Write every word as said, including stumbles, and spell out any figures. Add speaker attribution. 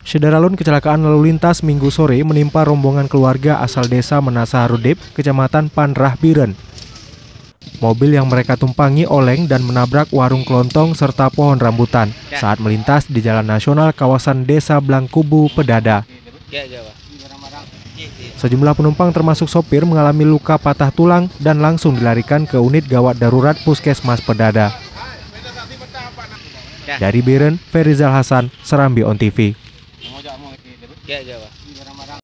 Speaker 1: Sederalun kecelakaan lalu lintas Minggu sore menimpa rombongan keluarga asal desa Menasa Harudep, Kecamatan Panrah Biren. Mobil yang mereka tumpangi oleng dan menabrak warung kelontong serta pohon rambutan saat melintas di Jalan Nasional kawasan Desa Blangkubu, Pedada. Sejumlah penumpang termasuk sopir mengalami luka patah tulang dan langsung dilarikan ke unit gawat darurat Puskesmas Pedada. Dari Biren, Ferizal Hasan, Serambi On T V.